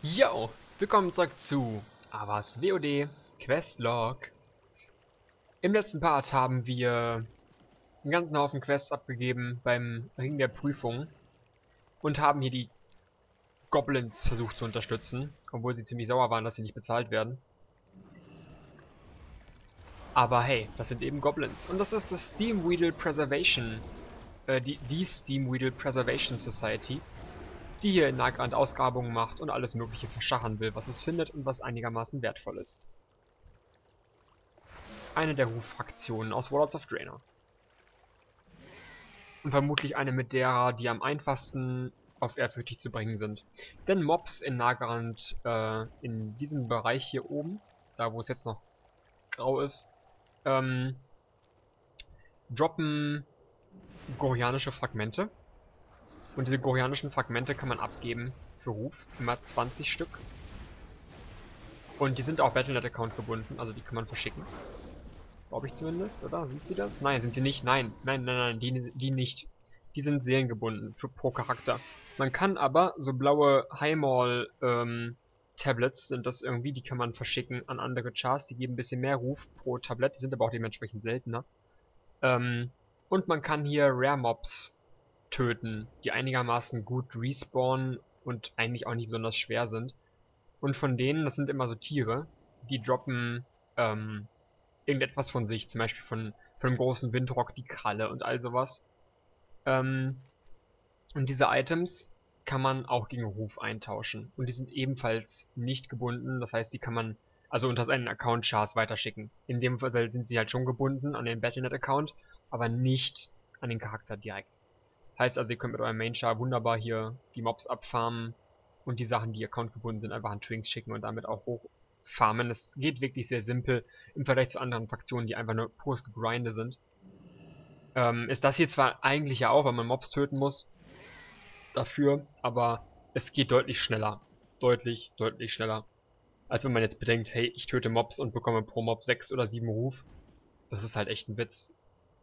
Yo, willkommen zurück zu Avas WoD Questlog. Im letzten Part haben wir einen ganzen Haufen Quests abgegeben beim Ring der Prüfung und haben hier die Goblins versucht zu unterstützen, obwohl sie ziemlich sauer waren, dass sie nicht bezahlt werden. Aber hey, das sind eben Goblins. Und das ist das Steamweedle Preservation, die Steamweedle Preservation Society, die hier in Nagrand Ausgrabungen macht und alles mögliche verschachern will, was es findet und was einigermaßen wertvoll ist. Eine der Ruffraktionen aus Warlords of Draenor. Und vermutlich eine mit derer, die am einfachsten auf ehrfürchtig zu bringen sind. Denn Mobs in Nagrand, in diesem Bereich hier oben, da wo es jetzt noch grau ist, droppen gorianische Fragmente. Und diese gorianischen Fragmente kann man abgeben für Ruf, immer 20 Stück. Und die sind auch Battle.net-Account gebunden, also die kann man verschicken. Glaube ich zumindest, oder? Sind sie das? Nein, sind sie nicht. Nein, die nicht. Die sind seelengebunden pro Charakter. Man kann aber so blaue Highmall Tablets sind das irgendwie, die kann man verschicken an andere Chars, die geben ein bisschen mehr Ruf pro Tablett, die sind aber auch dementsprechend seltener. Und man kann hier Rare Mobs töten, die einigermaßen gut respawnen und eigentlich auch nicht besonders schwer sind. Und von denen, das sind immer so Tiere, die droppen irgendetwas von sich, zum Beispiel von einem großen Windrock die Kralle und all sowas. Und diese Items kann man auch gegen Ruf eintauschen. Und die sind ebenfalls nicht gebunden, das heißt, die kann man also unter seinen Account-Charts weiterschicken. In dem Fall sind sie halt schon gebunden an den Battle.net-Account, aber nicht an den Charakter direkt. Heißt also, ihr könnt mit eurem Main-Char wunderbar hier die Mobs abfarmen und die Sachen, die Account gebunden sind, einfach an Twinks schicken und damit auch hochfarmen. Es geht wirklich sehr simpel im Vergleich zu anderen Fraktionen, die einfach nur pures Gegrinde sind. Ist das hier zwar eigentlich ja auch, weil man Mobs töten muss, dafür, aber es geht deutlich schneller. Deutlich schneller. Als wenn man jetzt bedenkt, hey, ich töte Mobs und bekomme pro Mob 6 oder 7 Ruf. Das ist halt echt ein Witz.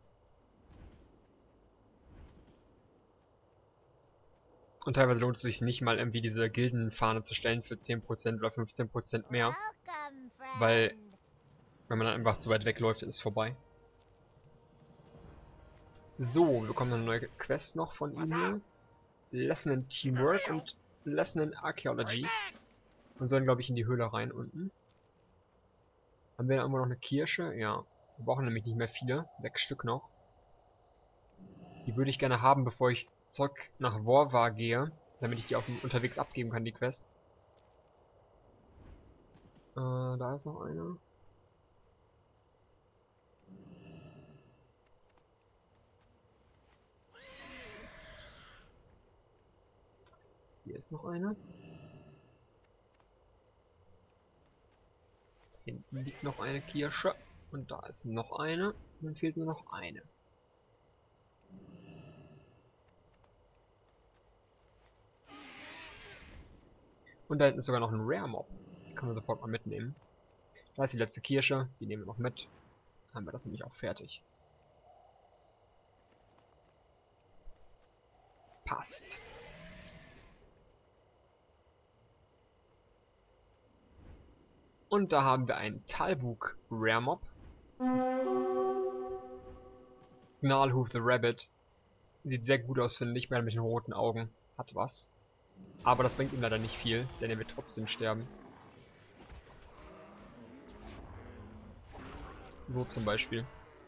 Und teilweise lohnt es sich nicht mal irgendwie diese Gildenfahne zu stellen für 10% oder 15% mehr. Weil, wenn man dann einfach zu weit wegläuft, ist es vorbei. So, wir bekommen eine neue Quest noch von ihm hier. Lesson in Teamwork und Lesson in Archaeology. Und sollen, glaube ich, in die Höhle rein unten. Haben wir da immer noch eine Kirsche? Ja. Wir brauchen nämlich nicht mehr viele. 6 Stück noch. Die würde ich gerne haben, bevor ich zurück nach Vorvar gehe. Damit ich die auch unterwegs abgeben kann, die Quest. Da ist noch eine. Hier ist noch eine. Hinten liegt noch eine Kirsche. Und da ist noch eine. Und dann fehlt nur noch eine. Und da hinten ist sogar noch ein Rare Mob. Die können wir sofort mal mitnehmen. Da ist die letzte Kirsche. Die nehmen wir noch mit. Dann haben wir das nämlich auch fertig. Passt. Und da haben wir einen Talbuk Rare Mob. Gnarlhoof the Rabbit. Sieht sehr gut aus, finde ich, mit den roten Augen. Hat was. Aber das bringt ihm leider nicht viel, denn er wird trotzdem sterben. So zum Beispiel.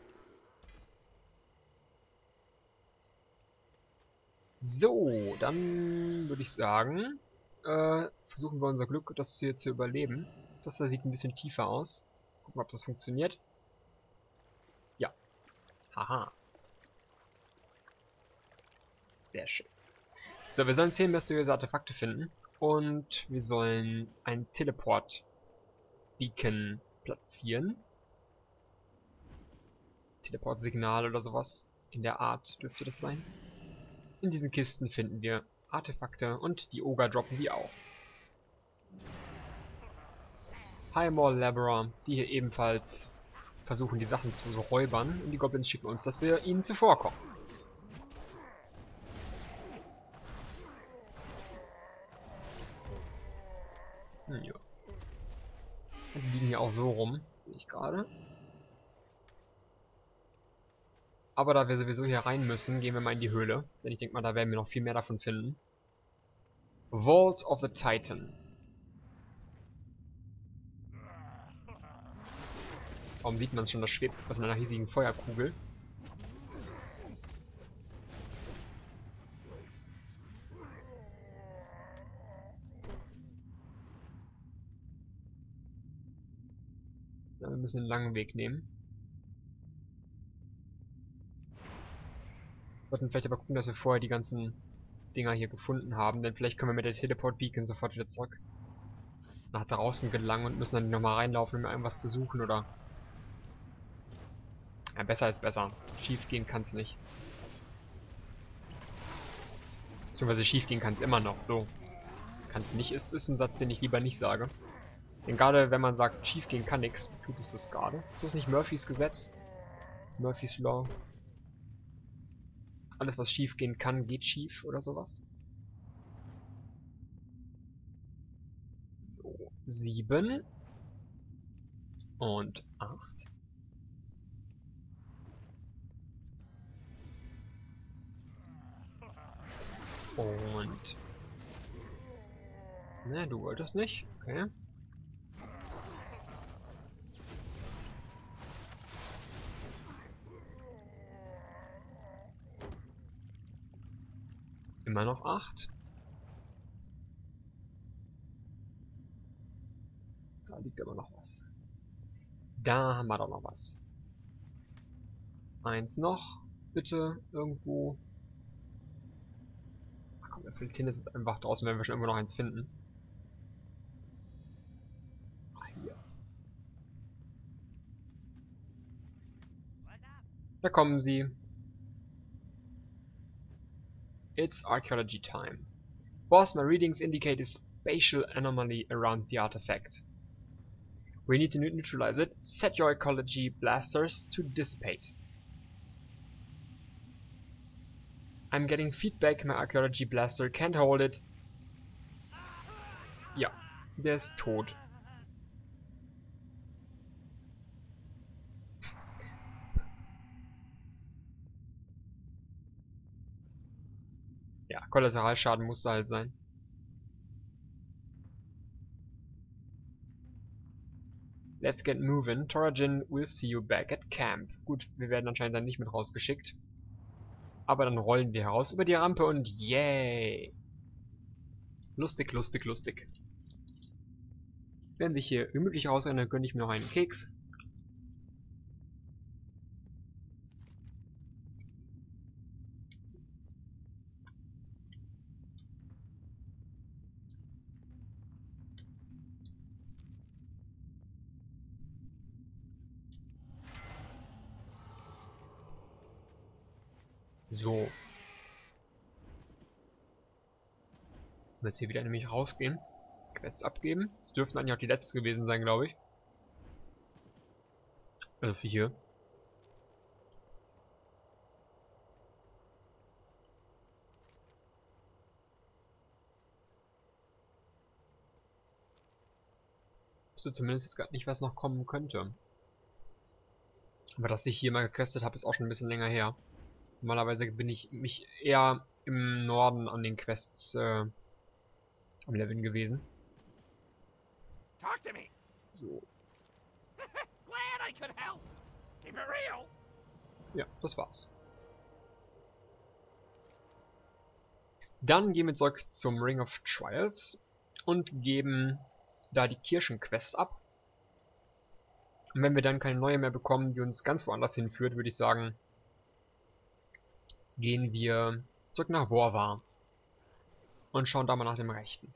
So, dann würde ich sagen, versuchen wir unser Glück, das hier zu überleben. Das da sieht ein bisschen tiefer aus. Gucken, ob das funktioniert. Ja. Haha. Sehr schön. So, wir sollen 10 mysteriöse Artefakte finden. Und wir sollen ein Teleport-Beacon platzieren. Teleport-Signal oder sowas. In der Art dürfte das sein. In diesen Kisten finden wir Artefakte und die Ogre droppen die auch. Highmall Laborer, die hier ebenfalls versuchen, die Sachen zu räubern. Und die Goblins schicken uns, dass wir ihnen zuvorkommen. Ja. Die liegen hier auch so rum, sehe ich gerade. Aber da wir sowieso hier rein müssen, gehen wir mal in die Höhle. Denn ich denke mal, da werden wir noch viel mehr davon finden. Vault of the Titan. Warum sieht man es schon? Das schwebt aus einer riesigen Feuerkugel. Ja, wir müssen den langen Weg nehmen. Wir sollten vielleicht aber gucken, dass wir vorher die ganzen Dinger hier gefunden haben, denn vielleicht können wir mit der Teleport Beacon sofort wieder zurück nach draußen gelangen und müssen dann nochmal reinlaufen, um irgendwas zu suchen, oder? Ja, besser ist besser. Schief gehen kann es nicht. Beziehungsweise schief gehen kann es immer noch, so. Kann es nicht, ist ein Satz, den ich lieber nicht sage. Denn gerade wenn man sagt, schief gehen kann nichts, tut es das gerade. Ist das nicht Murphys Gesetz? Murphys Law? Alles, was schief gehen kann, geht schief oder sowas. So, 7 und 8. Und... Ne, du wolltest nicht. Okay. Immer noch 8. Da liegt aber noch was. Da haben wir doch noch was. 1 noch. Bitte irgendwo. Ach komm, wir filtrieren das jetzt einfach draußen, wenn wir schon irgendwo noch eins finden. Ah, hier. Da kommen sie. It's archaeology time. Boss, my readings indicate a spatial anomaly around the artifact. We need to neutralize it. Set your ecology blasters to dissipate. I'm getting feedback, my archaeology blaster can't hold it. Ja, der ist tot. Ja, Kollateralschaden musste halt sein. Let's get moving. Torajin will see you back at camp. Gut, wir werden anscheinend dann nicht mit rausgeschickt. Aber dann rollen wir heraus über die Rampe und yay! Lustig, lustig, lustig. Wenn wir hier gemütlich rausrennen, dann gönne ich mir noch einen Keks. So. Jetzt hier wieder nämlich rausgehen. Quests abgeben. Das dürften eigentlich auch die letzten gewesen sein, glaube ich. Also für hier. Ich wusste zumindest jetzt gerade nicht, was noch kommen könnte. Aber dass ich hier mal gequestet habe, ist auch schon ein bisschen länger her. Normalerweise bin ich mich eher im Norden an den Quests am Leveln gewesen. So. Ja, das war's. Dann gehen wir zurück zum Ring of Trials und geben da die Kirschenquests ab. Und wenn wir dann keine neue mehr bekommen, die uns ganz woanders hinführt, würde ich sagen, gehen wir zurück nach Vorvar und schauen da mal nach dem Rechten.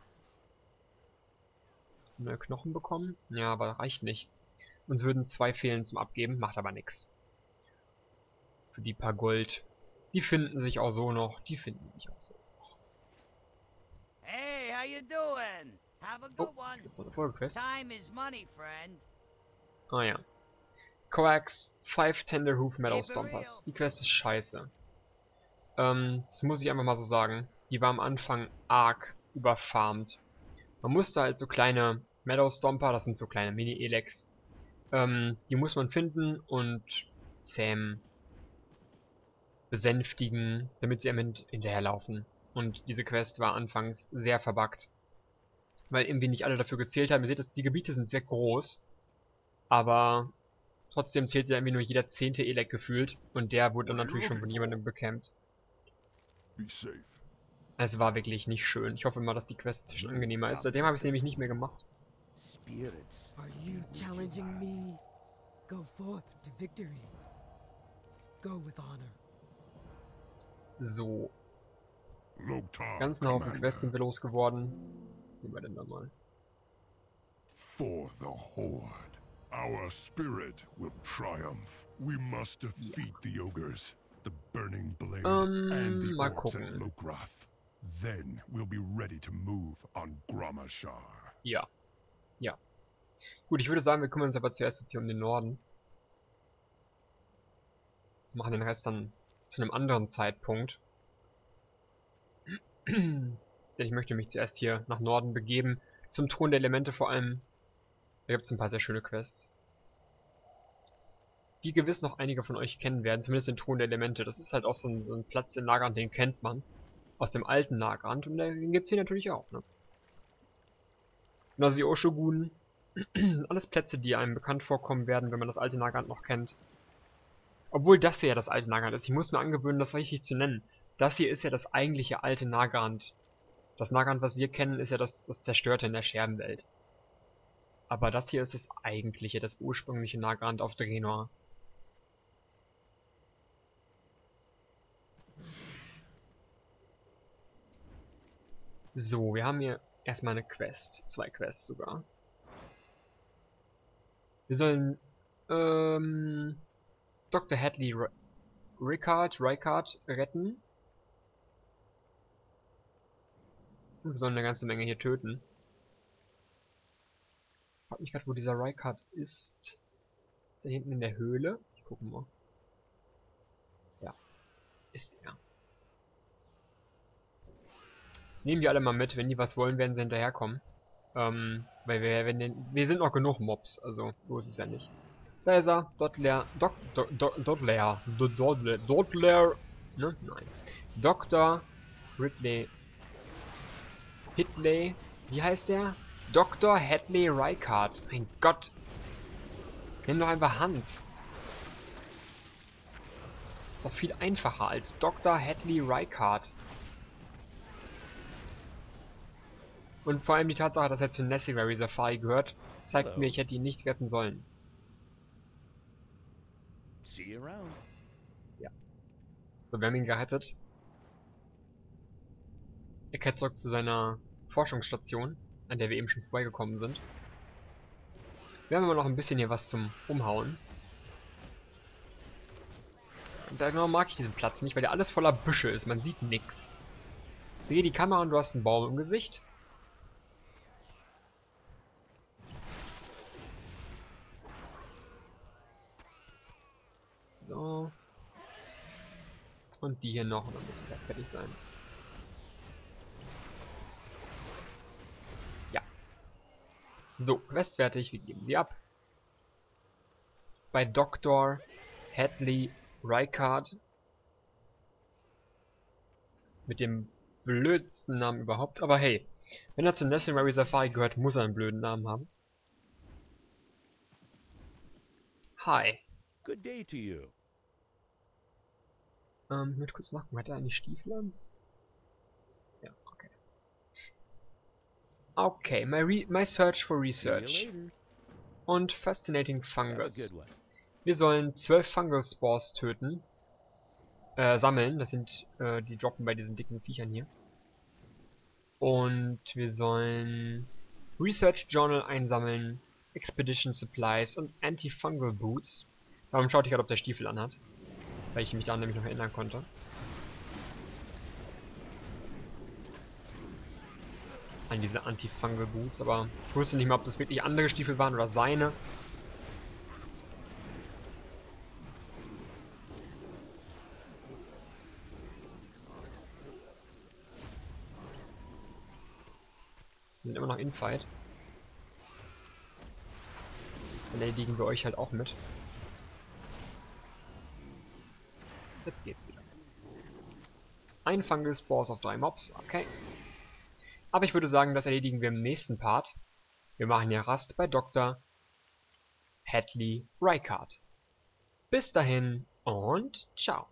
Neue Knochen bekommen? Ja, aber reicht nicht. Uns würden 2 fehlen zum Abgeben, macht aber nichts. Für die paar Gold. Die finden sich auch so noch. Die finden sich auch so noch. Hey, how you doing? Have a good one. Gibt's noch eine Folgequest? Time is money, friend. Ah ja. Coax 5 Tender Hoof Meadow Stompers. Die Quest ist scheiße. Das muss ich einfach mal so sagen. Die war am Anfang arg überfarmt. Man muss da halt so kleine Meadow Stomper, das sind so kleine Mini-Elex, die muss man finden und zähmen, besänftigen, damit sie am Ende hinterherlaufen. Und diese Quest war anfangs sehr verbuggt, weil irgendwie nicht alle dafür gezählt haben. Ihr seht, die Gebiete sind sehr groß, aber trotzdem zählt ja irgendwie nur jeder 10. Elek gefühlt und der wurde dann natürlich schon von jemandem bekämpft. Es war wirklich nicht schön. Ich hoffe mal, dass die Quest zwischen angenehmer ist. Seitdem habe ich sie nämlich nicht mehr gemacht. Spirits. Are you challenging me? Go forth to victory. Go with honor. So. Ganzen Haufen Quests sind wir losgeworden. Nehmen wir denn da mal. For the Horde, our spirit will triumph. We must defeat the ogres, the burning blade, and the mal orcs at gucken. Lokrath. Then we'll be ready to move on Gramashar. Ja. Ja. Gut, ich würde sagen, wir kümmern uns aber zuerst jetzt hier um den Norden. Machen den Rest dann zu einem anderen Zeitpunkt. Denn ich möchte mich zuerst hier nach Norden begeben. Zum Thron der Elemente vor allem. Da gibt es ein paar sehr schöne Quests. Die gewiss noch einige von euch kennen werden. Zumindest den Thron der Elemente. Das ist halt auch so ein Platz in Nagrand, den kennt man. Aus dem alten Nagrand. Und den gibt es hier natürlich auch. Ne? Genauso wie Oshogun. Alles Plätze, die einem bekannt vorkommen werden, wenn man das alte Nagrand noch kennt. Obwohl das hier ja das alte Nagrand ist. Ich muss mir angewöhnen, das richtig zu nennen. Das hier ist ja das eigentliche alte Nagrand. Das Nagrand, was wir kennen, ist ja das Zerstörte in der Scherbenwelt. Aber das hier ist das eigentliche, das ursprüngliche Nagrand auf Draenor. So, wir haben hier erstmal eine Quest. 2 Quests sogar. Wir sollen Dr. Hadley Rykard retten. Und wir sollen eine ganze Menge hier töten. Ich frage mich gerade, wo dieser Rykard ist. Ist der hinten in der Höhle? Ich gucke mal. Ja, ist er. Nehmen die alle mal mit. Wenn die was wollen, werden sie hinterherkommen. Weil wir sind noch genug Mobs, also so ist es ja nicht. Da ist er, Dodler, ne? Nein. Dr. Hitley, wie heißt der? Dr. Hadley Rykard. Mein Gott. Nenn doch einfach Hans. Ist doch viel einfacher als Dr. Hadley Rykard. Und vor allem die Tatsache, dass er zu Necessary Safari gehört, zeigt mir, ich hätte ihn nicht retten sollen. See you around. Ja. So, wir haben ihn gerettet. Er kehrt zurück zu seiner Forschungsstation, an der wir eben schon vorbeigekommen sind. Wir haben immer noch ein bisschen hier was zum Umhauen. Und da genau mag ich diesen Platz nicht, weil der alles voller Büsche ist. Man sieht nix. Dreh die Kamera und du hast einen Baum im Gesicht. So. Und die hier noch, und dann muss es auch fertig sein. Ja. So, Quest fertig, wir geben sie ab. Bei Dr. Hadley Rykard. Mit dem blödsten Namen überhaupt. Aber hey, wenn er zu Necessary Safari gehört, muss er einen blöden Namen haben. Hi. Good day to you. Ich möchte kurz nachgucken, hat er eigentlich Stiefel an? Ja, okay. Okay, my search for research. Und Fascinating Fungus. Wir sollen 12 Fungus Spores töten. Sammeln, das sind, die droppen bei diesen dicken Viechern hier. Und wir sollen Research Journal einsammeln, Expedition Supplies und Antifungal Boots. Warum schaute ich gerade, ob der Stiefel anhat? Weil ich mich daran nämlich noch erinnern konnte. An diese Antifungal Boots, aber ich wusste nicht mal, ob das wirklich andere Stiefel waren oder seine. Sind immer noch Infight. Dann erledigen wir euch halt auch mit. Jetzt geht's wieder. Ein Fungus-Boss auf 3 Mobs, okay. Aber ich würde sagen, das erledigen wir im nächsten Part. Wir machen ja Rast bei Dr. Hadley Rykard. Bis dahin und ciao.